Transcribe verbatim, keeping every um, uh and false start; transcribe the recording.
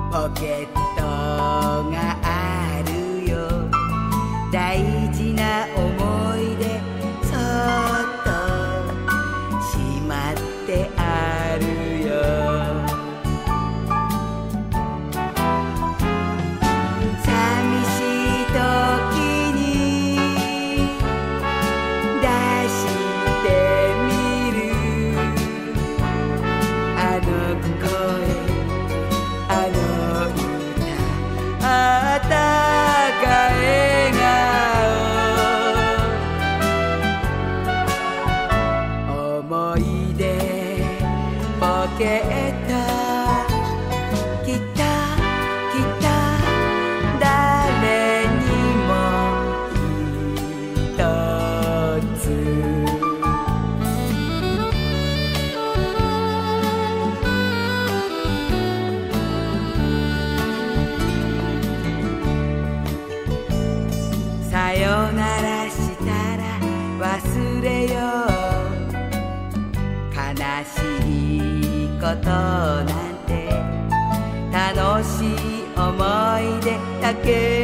ポケットがあるよ。大事な思い出そっとしまってあるよ。寂しい時に出してみるあの声あの歌あったか笑顔思い出ポケットきたきた誰にもひとつさよならしたら忘れよう悲しいことなんて楽しい思い出だけ